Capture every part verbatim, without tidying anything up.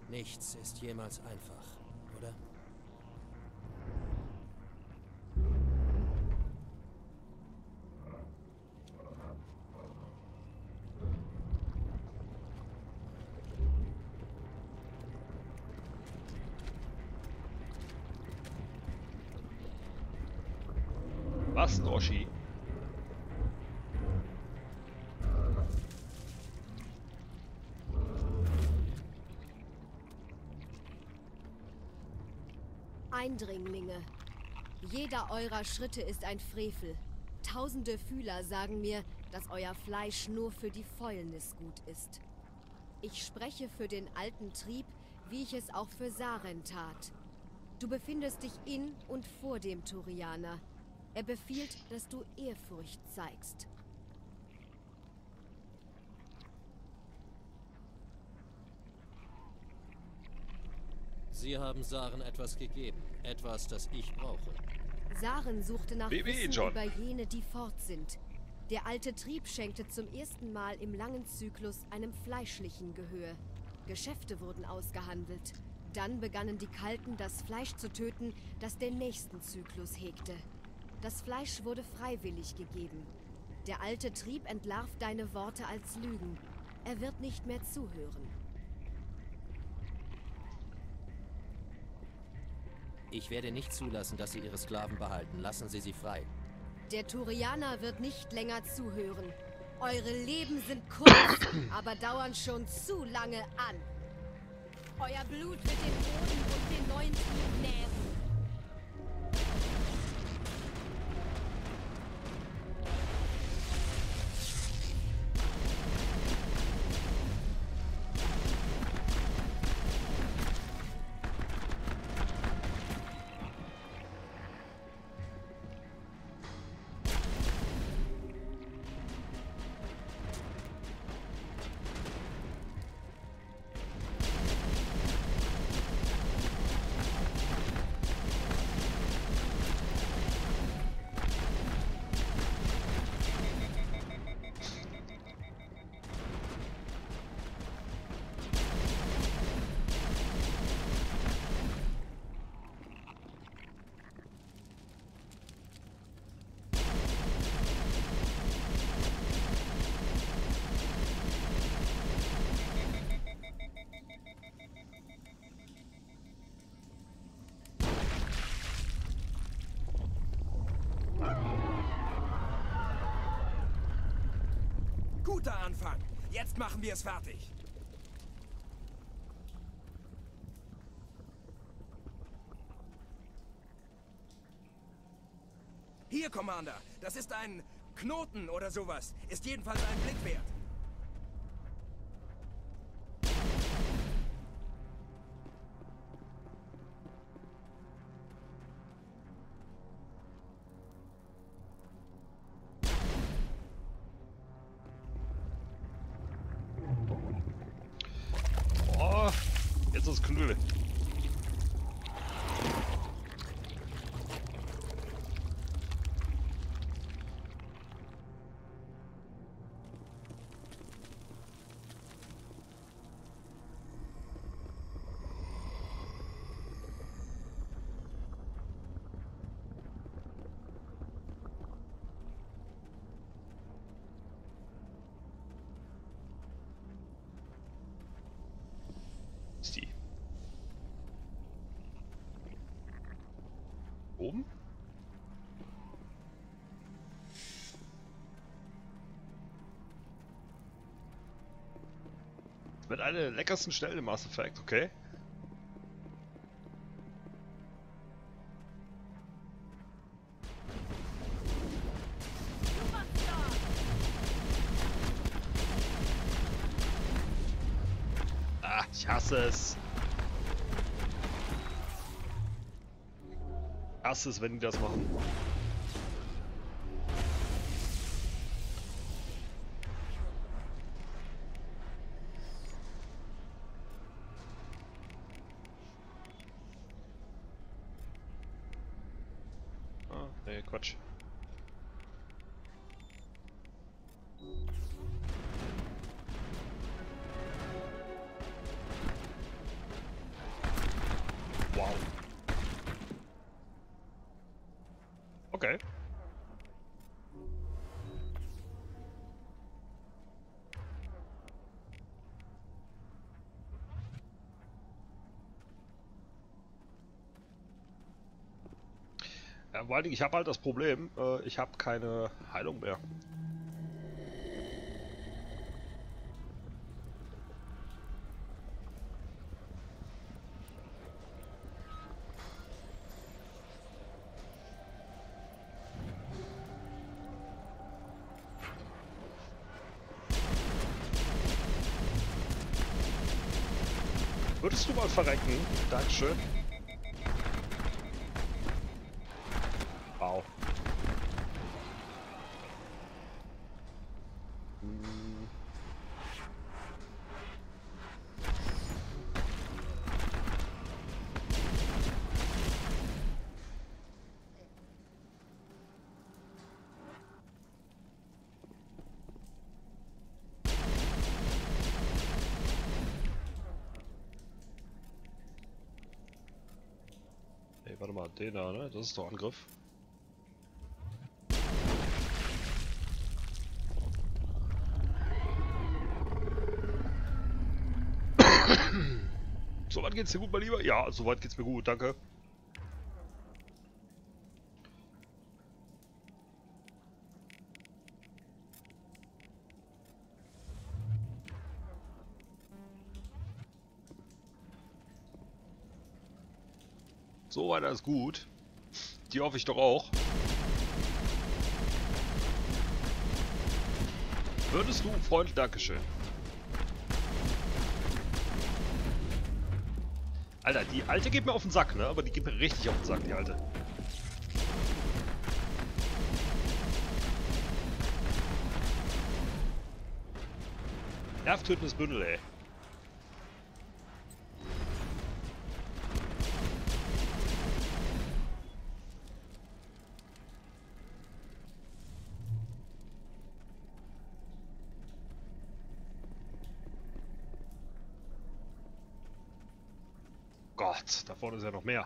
Nichts ist jemals einfach, oder? Was, Noschi? Eindringlinge. Jeder eurer Schritte ist ein Frevel. Tausende Fühler sagen mir, dass euer Fleisch nur für die Fäulnis gut ist. Ich spreche für den alten Trieb, wie ich es auch für Saren tat. Du befindest dich in und vor dem Turianer. Er befiehlt, dass du Ehrfurcht zeigst. Sie haben Saren etwas gegeben. Etwas, das ich brauche. Saren suchte nach B B, Wissen John. über jene, die fort sind. Der alte Trieb schenkte zum ersten Mal im langen Zyklus einem Fleischlichen Gehör. Geschäfte wurden ausgehandelt. Dann begannen die Kalten, das Fleisch zu töten, das den nächsten Zyklus hegte. Das Fleisch wurde freiwillig gegeben. Der alte Trieb entlarvt deine Worte als Lügen. Er wird nicht mehr zuhören. Ich werde nicht zulassen, dass Sie Ihre Sklaven behalten. Lassen Sie sie frei. Der Turianer wird nicht länger zuhören. Eure Leben sind kurz, aber dauern schon zu lange an. Euer Blut wird den Boden und den neuen Trieb nähren. Guter Anfang. Jetzt machen wir es fertig. Hier, Commander. Das ist ein Knoten oder sowas. Ist jedenfalls ein Blick wert. Oh, jetzt ist Knülle. Ist die oben? Mit einer der leckersten Stellen im Mass Effect, okay? Ah, ich hasse es. Ich hasse es, wenn die das machen. Ah, nee, Quatsch. Okay. Ja, vor allen Dingen, ich habe halt das Problem, äh, ich habe keine Heilung mehr. Würdest du mal verrecken? Dankeschön. Wow. Hm. Ey, warte mal, den da, ne? Das ist doch Angriff. Soweit geht's dir gut, mein Lieber? Ja, soweit geht's mir gut, danke. Soweit alles gut. Die hoffe ich doch auch. Würdest du, Freund, Dankeschön. Alter, die Alte geht mir auf den Sack, ne? Aber die geht mir richtig auf den Sack, die Alte. Nervtötendes Bündel, ey. Gott, da vorne ist ja noch mehr.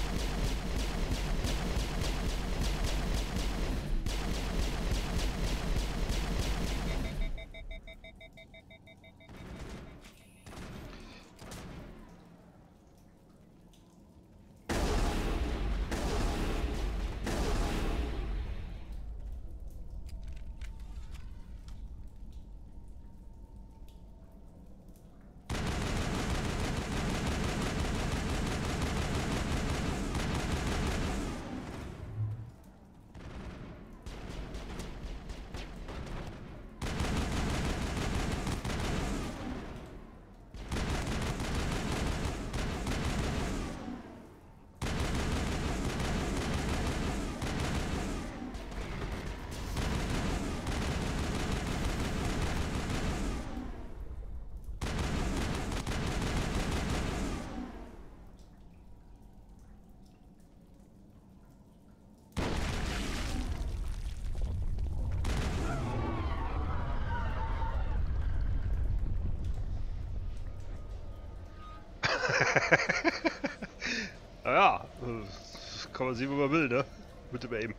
Naja, äh, kann man sehen, wie man will, ne? Mit dem Aim.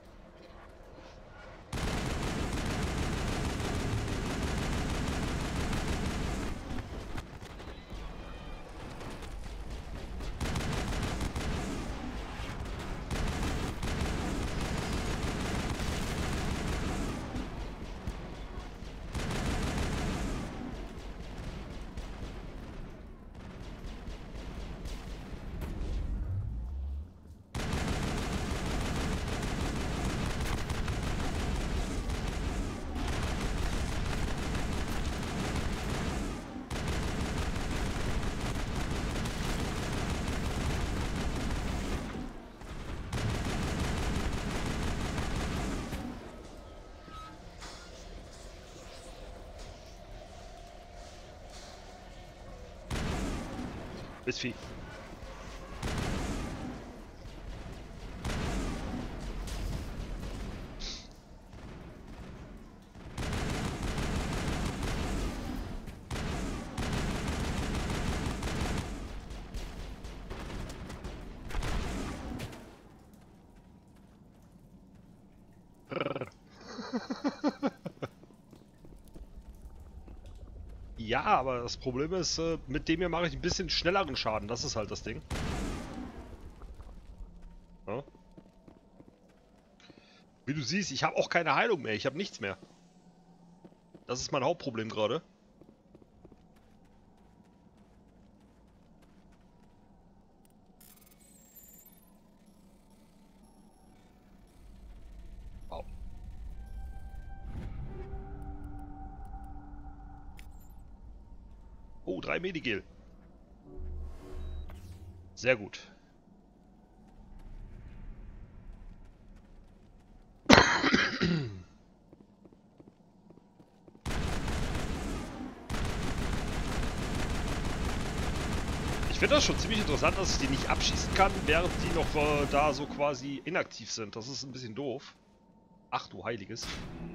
Bis Vieh. Ja, aber das Problem ist, äh, mit dem hier mache ich ein bisschen schnelleren Schaden. Das ist halt das Ding. Ja. Wie du siehst, ich habe auch keine Heilung mehr. Ich habe nichts mehr. Das ist mein Hauptproblem gerade. Wow. Oh, drei Medigel. Sehr gut. Ich finde das schon ziemlich interessant, dass ich die nicht abschießen kann, während die noch äh, da so quasi inaktiv sind. Das ist ein bisschen doof. Ach du Heiliges.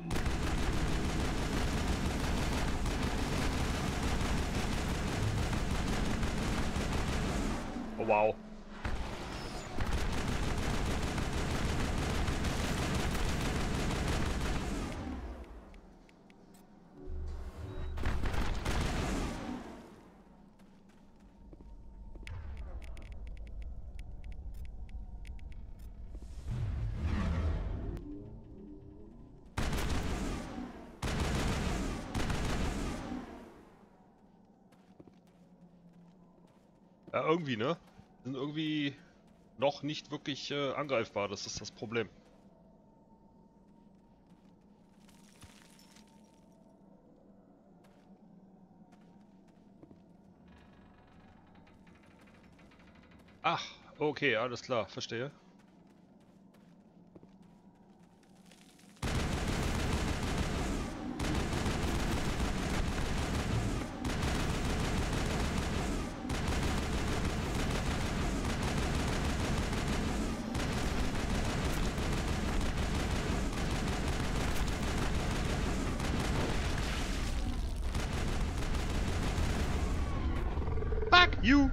Oh wow. Ja, irgendwie, ne? Sind irgendwie noch nicht wirklich äh, angreifbar, das ist das Problem. Ach, okay, alles klar, verstehe. Fuck you!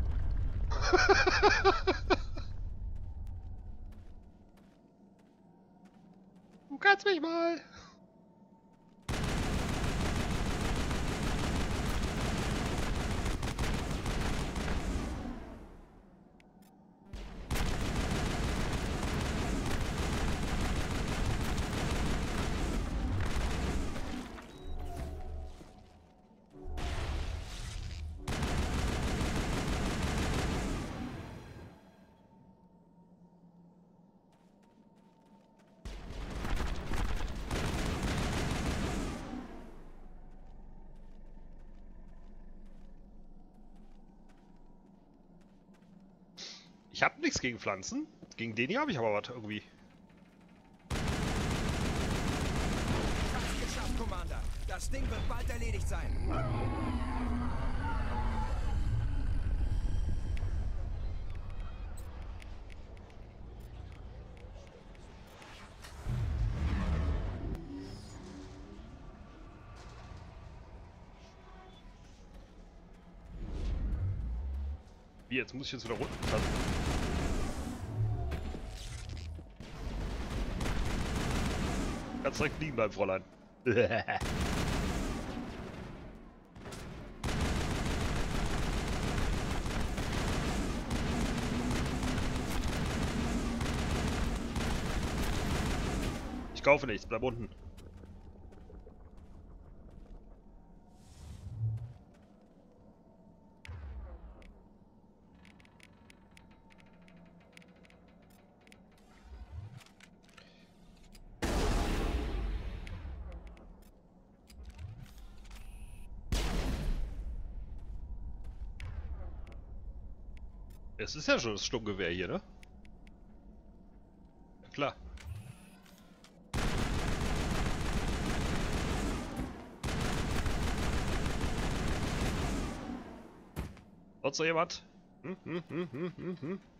Du kannst mich mal! Ich hab nichts gegen Pflanzen. Gegen den hier habe ich aber was irgendwie. Hab's geschafft, Commander. Das Ding wird bald erledigt sein. Wie, jetzt muss ich jetzt wieder runter. Ganz direkt liegen bleiben, Fräulein. Ich kaufe nichts, bleib unten. Es ist ja schon das Sturmgewehr hier, ne? Ja, klar. Sonst noch jemand? Hm, hm, hm, hm, hm, hm.